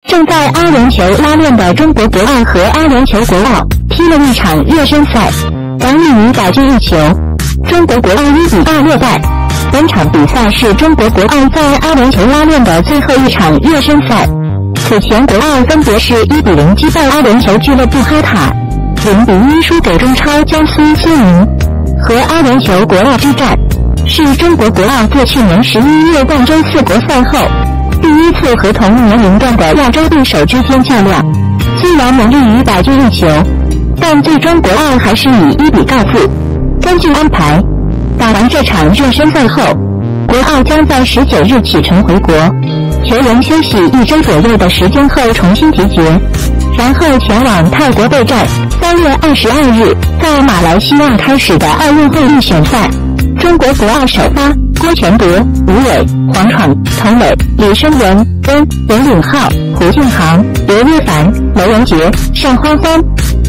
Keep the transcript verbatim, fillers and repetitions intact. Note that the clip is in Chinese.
正在阿联酋拉练的中国国奥和阿联酋国奥踢了一场热身赛，港女女打进一球，中国国奥一比二落败。本场比赛是中国国奥在阿联酋拉练的最后一场热身赛。此前国奥分别是一比零击败阿联酋俱乐部哈塔，零比一输给中超江苏苏宁，和阿联酋国奥之战是中国国奥自去年十一月冠军四国赛后第一次和同年龄段的亚洲对手之间较量。虽然能力于打进一球，但最终国奥还是以一比告负。根据安排，打完这场热身赛后，国奥将在十九日启程回国，球员休息一周左右的时间后重新集结，然后前往泰国备战三月二十二日在马来西亚开始的奥运会预选赛。中国国奥首发郭全德、吴伟、黄闯、童磊、李申文、温、任允浩、胡靖航、刘岳凡、娄文杰、单欢欢。